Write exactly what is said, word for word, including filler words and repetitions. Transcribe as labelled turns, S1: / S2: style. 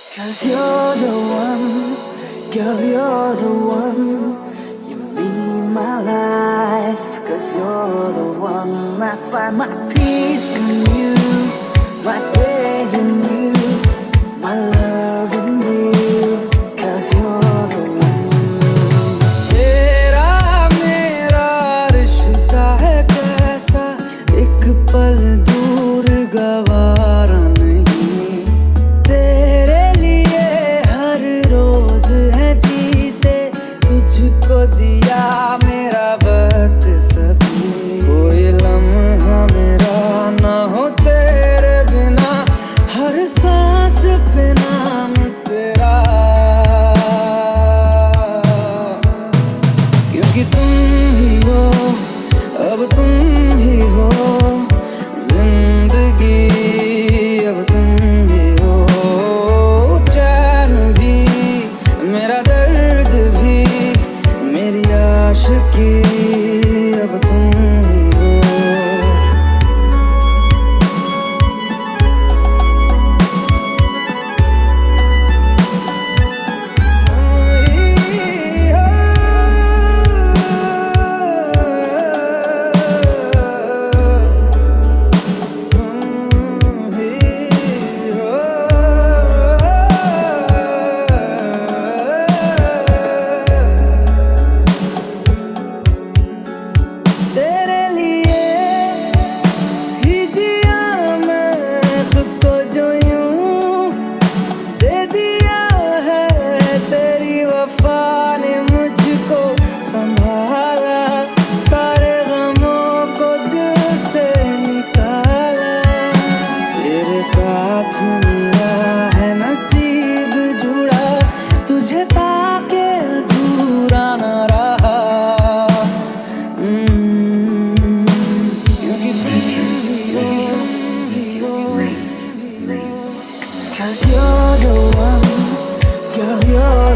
S1: Cause you're the one, girl, you're the one. You mean my life. Cause you're the one. I find my peace in you, my pain in you, my love in you. Cause you're the one.
S2: तेरा मेरा रिश्ता है कैसा, एक पल दूर गवारा नहीं। तेरे लिए हर रोज है जीते, तुझको दिया मेरा वक्त सभी। कोई लम्हा मेरा ना हो तेरे बिना, हर सांस पे नाम तेरा। क्योंकि तुम ही हो, अब तुम ही हो जिंदगी, अब तुम ही हो। चैन भी, मेरा दर्द भी, मेरी आशिकी, अब तुम ही हो। तेरे लिए ही जिया मैं खुद को, जो यूं दे दिया है तेरी वफा ने मुझको संभाला। सारे गमों को दिल से निकाला, तेरे साथ मेरा है नसीब जुड़ा, तुझे पाके अधूरा न रहा।
S1: Cause you're the one, girl, you're